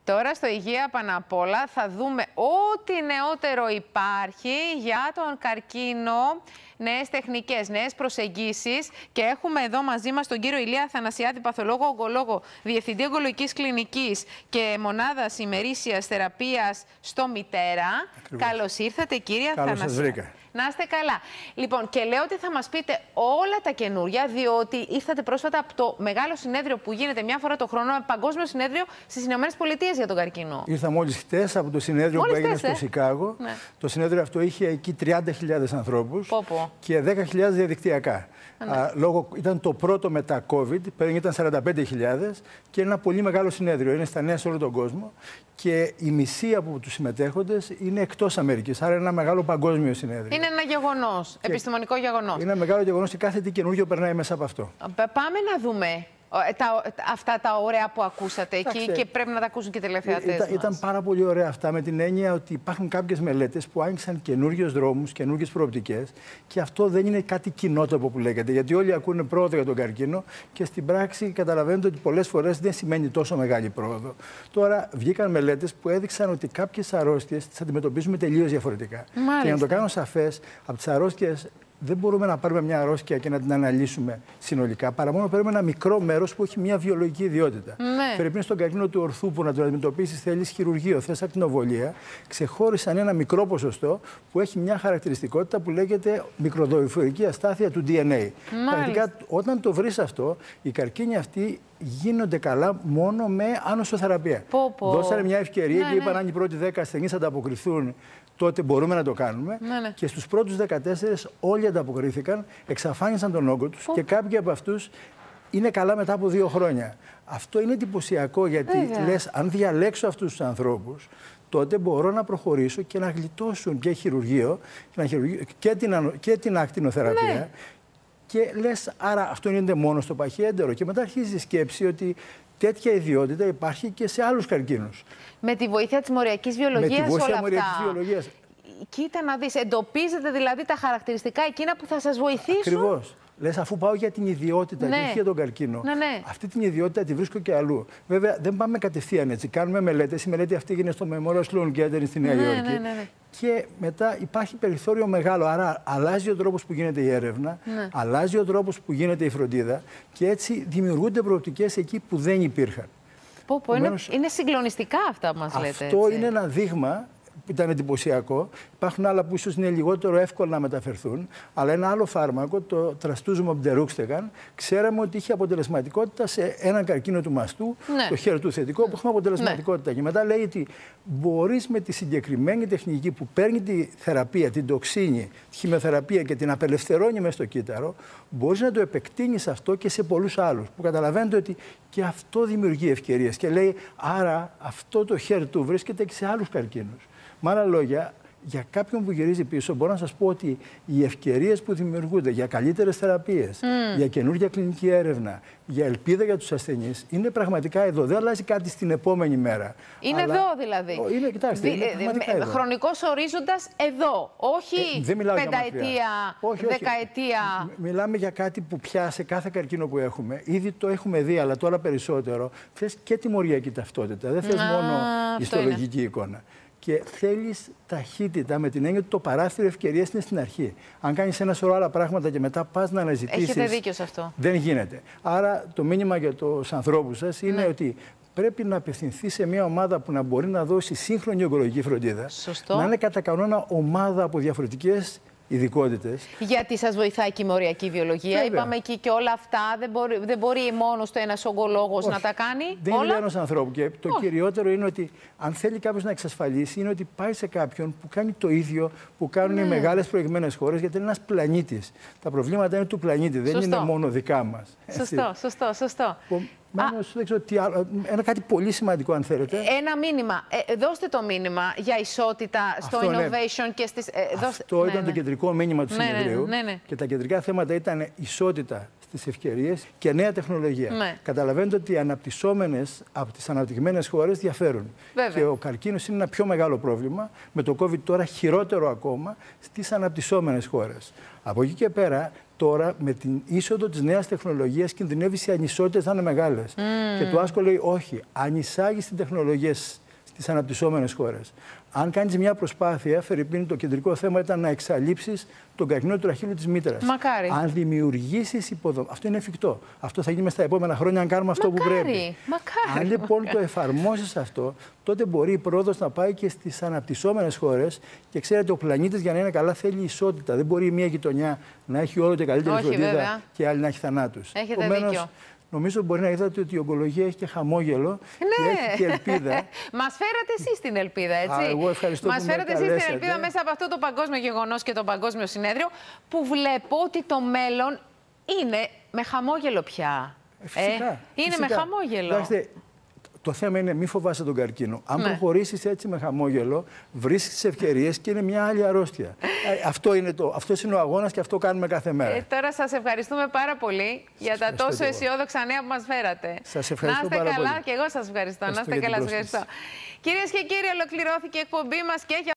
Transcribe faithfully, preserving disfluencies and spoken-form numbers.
Τώρα στο Υγεία Πάνω απ' όλα θα δούμε ό,τι νεότερο υπάρχει για τον καρκίνο, νέες τεχνικές, νέες προσεγγίσεις, και έχουμε εδώ μαζί μας τον κύριο Ηλία Αθανασιάδη, παθολόγο ογκολόγο, διευθυντή ογκολογικής κλινικής και μονάδας ημερήσιας θεραπείας στο Μητέρα. Ακριβώς. Καλώς ήρθατε, κύριε Αθανασιάδη. Καλώς σας βρήκα. Να είστε καλά. Λοιπόν, και λέω ότι θα μας πείτε όλα τα καινούρια, διότι ήρθατε πρόσφατα από το μεγάλο συνέδριο που γίνεται μια φορά το χρόνο, ένα παγκόσμιο συνέδριο στις Ηνωμένες Πολιτείες για τον καρκίνο. Ήρθα μόλις χτες από το συνέδριο μόλις που έγινε χτες, στο ε? Σικάγο. Ναι. Το συνέδριο αυτό είχε εκεί τριάντα χιλιάδες ανθρώπους πω, πω. και δέκα χιλιάδες διαδικτυακά. Ναι. Α, λόγω, ήταν το πρώτο μετά COVID, πριν ήταν σαράντα πέντε χιλιάδες και είναι ένα πολύ μεγάλο συνέδριο. Είναι στα νέα σε όλο τον κόσμο και η μισή από τους συμμετέχοντες είναι εκτός Αμερικής. Άρα είναι ένα μεγάλο παγκόσμιο συνέδριο. Είναι ένα γεγονός, και επιστημονικό γεγονός. Είναι ένα μεγάλο γεγονός και κάθε τι καινούργιο περνάει μέσα από αυτό. Πάμε να δούμε τα, αυτά τα ωραία που ακούσατε εκεί και πρέπει να τα ακούσουν και οι τηλεθεατές ήταν, ήταν πάρα πολύ ωραία αυτά, με την έννοια ότι υπάρχουν κάποιες μελέτες που άνοιξαν καινούριους δρόμους, καινούργιες προοπτικές, και αυτό δεν είναι κάτι κοινότοπο που λέγεται. Γιατί όλοι ακούνε πρόοδο για τον καρκίνο και στην πράξη καταλαβαίνετε ότι πολλές φορές δεν σημαίνει τόσο μεγάλη πρόοδο. Τώρα βγήκαν μελέτες που έδειξαν ότι κάποιες αρρώστιες τις αντιμετωπίζουμε τελείως διαφορετικά. Μάλιστα. Και να το κάνω σαφές, από τις αρρώστιες δεν μπορούμε να πάρουμε μια αρρώστια και να την αναλύσουμε συνολικά, παρά μόνο παίρνουμε ένα μικρό μέρος που έχει μια βιολογική ιδιότητα. Ναι. Φερειπίν στον καρκίνο του ορθού, που να τον αντιμετωπίσεις θέλεις χειρουργείο, θες ακτινοβολία, ξεχώρισαν ένα μικρό ποσοστό που έχει μια χαρακτηριστικότητα που λέγεται μικροδορυφορική αστάθεια του ντι εν έι. Πρακτικά, όταν το βρεις αυτό, οι καρκίνοι αυτοί γίνονται καλά μόνο με άνοσοθεραπεία. Πω, πω. Δώσανε μια ευκαιρία, ναι, και είπαν, ναι, αν οι πρώτοι δέκα ασθενείς ανταποκριθούν, τότε μπορούμε να το κάνουμε. Ναι, ναι. Και στους πρώτους δεκατέσσερις όλοι ανταποκρίθηκαν, εξαφάνισαν τον όγκο τους, και κάποιοι από αυτούς είναι καλά μετά από δύο χρόνια. Αυτό είναι εντυπωσιακό, γιατί Βέβαια. λες, αν διαλέξω αυτούς τους ανθρώπους, τότε μπορώ να προχωρήσω και να γλιτώσουν και χειρουργείο και, να χειρουργείο, και, την, και την ακτινοθεραπεία. Ναι. Και λες, άρα αυτό είναι μόνο στο παχιέντερο. Και μετά αρχίζει η σκέψη ότι τέτοια ιδιότητα υπάρχει και σε άλλους καρκίνους. Με τη βοήθεια της μοριακής βιολογίας, Με τη βοήθεια όλα μοριακής αυτά. βιολογίας. Κοίτα να δεις, εντοπίζετε δηλαδή τα χαρακτηριστικά εκείνα που θα σας βοηθήσουν. Ακριβώς. Λες, αφού πάω για την ιδιότητα, ναι, και όχι για τον καρκίνο, ναι, ναι. αυτή την ιδιότητα τη βρίσκω και αλλού. Βέβαια, δεν πάμε κατευθείαν έτσι. Κάνουμε μελέτες. Η μελέτη αυτή έγινε στο Memorial Sloan Kettering στη Νέα ναι, Υόρκη. Ναι, ναι, ναι. Και μετά υπάρχει περιθώριο μεγάλο. Άρα, αλλάζει ο τρόπος που γίνεται η έρευνα, ναι, αλλάζει ο τρόπος που γίνεται η φροντίδα, και έτσι δημιουργούνται προοπτικές εκεί που δεν υπήρχαν. Πω, πω, Επομένως, είναι, είναι συγκλονιστικά αυτά που μας αυτό λέτε. Αυτό έτσι. είναι ένα δείγμα. Ήταν εντυπωσιακό. Υπάρχουν άλλα που ίσως είναι λιγότερο εύκολο να μεταφερθούν. Αλλά ένα άλλο φάρμακο, το Trastuzumab deruxtecan, ξέραμε ότι είχε αποτελεσματικότητα σε έναν καρκίνο του μαστού, ναι, το χέρι του θετικό, που έχουμε αποτελεσματικότητα. Ναι. Και μετά λέει ότι μπορείς με τη συγκεκριμένη τεχνική που παίρνει τη θεραπεία, την τοξίνη, τη χημειοθεραπεία και την απελευθερώνει μέσα στο κύτταρο, μπορείς να το επεκτείνεις αυτό και σε πολλούς άλλους. Που καταλαβαίνετε ότι και αυτό δημιουργεί ευκαιρίες. Και λέει, άρα αυτό το χέρι του βρίσκεται και σε άλλους καρκίνους. Με άλλα λόγια, για κάποιον που γυρίζει πίσω, μπορώ να σας πω ότι οι ευκαιρίες που δημιουργούνται για καλύτερες θεραπείες, mm. για καινούργια κλινική έρευνα, για ελπίδα για τους ασθενείς, είναι πραγματικά εδώ. Δεν αλλάζει κάτι στην επόμενη μέρα. Είναι αλλά... εδώ δηλαδή. Είναι, κοιτάξτε, είναι πραγματικά εδώ. Χρονικός ορίζοντας εδώ, όχι ε, πενταετία, όχι, δεκαετία. Όχι. Μιλάμε για κάτι που πια σε κάθε καρκίνο που έχουμε, ήδη το έχουμε δει, αλλά τώρα περισσότερο, θες και τη μοριακή ταυτότητα. Δεν θες Α, μόνο ιστολογική εικόνα. Και θέλεις ταχύτητα, με την έννοια ότι το παράθυρο ευκαιρίας είναι στην αρχή. Αν κάνεις ένα σωρό άλλα πράγματα και μετά πας να αναζητήσεις. Έχετε δίκιο σε αυτό. Δεν γίνεται. Άρα το μήνυμα για τους ανθρώπους σας είναι, ναι, ότι πρέπει να απευθυνθεί σε μια ομάδα που να μπορεί να δώσει σύγχρονη ογκολογική φροντίδα. Σωστό. Να είναι κατά κανόνα ομάδα από διαφορετικές ειδικότητες. Γιατί σας βοηθάει και η μοριακή βιολογία. Βέβαια. Είπαμε εκεί και όλα αυτά. Δεν μπορεί, δεν μπορεί μόνος του ένας ογκολόγος να τα κάνει. Δεν όλα. είναι ενός ανθρώπου. Και το Όχι. κυριότερο είναι ότι αν θέλει κάποιος να εξασφαλίσει, είναι ότι πάει σε κάποιον που κάνει το ίδιο που κάνουν mm. οι μεγάλες προηγμένες χώρες, γιατί είναι ένας πλανήτης. Τα προβλήματα είναι του πλανήτη, δεν σωστό. είναι μόνο δικά μας. Σωστό, σωστό, σωστό. Μένως, δεν ξέρω τι άλλο, ένα κάτι πολύ σημαντικό, αν θέλετε. Ένα μήνυμα. Ε, δώστε το μήνυμα για ισότητα στο αυτό, innovation, ναι, και στις... Ε, αυτό δώστε... ήταν ναι, το κεντρικό μήνυμα του ναι, συνεδρίου. Ναι, ναι, ναι. Και τα κεντρικά θέματα ήταν ισότητα στις ευκαιρίες και νέα τεχνολογία. Ναι. Καταλαβαίνετε ότι οι αναπτυσσόμενες από τις αναπτυγμένες χώρες διαφέρουν. Βέβαια. Και ο καρκίνος είναι ένα πιο μεγάλο πρόβλημα, με το COVID τώρα χειρότερο ακόμα στις αναπτυσσόμενες χώρες. Από εκεί και πέρα, τώρα με την είσοδο της νέας τεχνολογίας κινδυνεύει οι ανισότητες να είναι μεγάλες. Mm. Και το Άσκο λέει όχι, αν εισάγεις την τεχνολογία στις αναπτυσσόμενες χώρες. Αν κάνεις μια προσπάθεια, φερειπίν, το κεντρικό θέμα ήταν να εξαλείψεις τον καρκίνο του τραχύλου της μήτρας. Μακάρι. Αν δημιουργήσεις υποδομές. Αυτό είναι εφικτό. Αυτό θα γίνει μες στα επόμενα χρόνια, αν κάνουμε αυτό Μακάρι. που πρέπει. Μακάρι. Αν λοιπόν το εφαρμόσεις αυτό, τότε μπορεί η πρόοδος να πάει και στις αναπτυσσόμενες χώρες. Και ξέρετε, ο πλανήτης για να είναι καλά θέλει ισότητα. Δεν μπορεί μία γειτονιά να έχει όλο και καλύτερη Όχι, φροντίδα βέβαια. και άλλη να έχει θανάτους. Έχετε Επομένως, δίκιο. νομίζω μπορεί να είδατε ότι η ογκολογία έχει και χαμόγελο Ναι. και έχει και ελπίδα. Μας φέρατε εσείς την ελπίδα, έτσι. Α, εγώ ευχαριστώ Μας που με φέρατε εσείς την καλέσατε. ελπίδα μέσα από αυτό το παγκόσμιο γεγονός και το παγκόσμιο συνέδριο, που βλέπω ότι το μέλλον είναι με χαμόγελο πια. Ε, φυσικά, ε, είναι φυσικά. με χαμόγελο. Κοιτάξτε, το θέμα είναι μη φοβάσαι τον καρκίνο. Αν ναι. προχωρήσεις έτσι με χαμόγελο, βρίσκεις τις ευκαιρίες και είναι μια άλλη αρρώστια. ε, αυτό είναι το, αυτός είναι ο αγώνας και αυτό κάνουμε κάθε μέρα. Ε, τώρα σας ευχαριστούμε πάρα πολύ σας για τα τόσο αισιόδοξα νέα που μας φέρατε. Σας ευχαριστώ να είστε πάρα καλά πολύ. και εγώ σας ευχαριστώ. ευχαριστώ να είστε καλά, σας ευχαριστώ. ευχαριστώ. Κυρίες και κύριοι, ολοκληρώθηκε η εκπομπή μας και